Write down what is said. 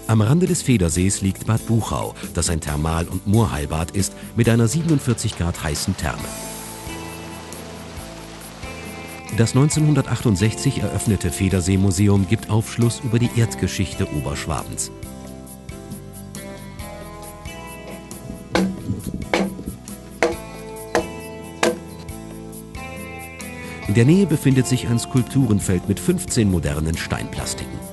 Am Rande des Federsees liegt Bad Buchau, das ein Thermal- und Moorheilbad ist mit einer 47 Grad heißen Therme. Das 1968 eröffnete Federsee-Museum gibt Aufschluss über die Erdgeschichte Oberschwabens. In der Nähe befindet sich ein Skulpturenfeld mit 15 modernen Steinplastiken.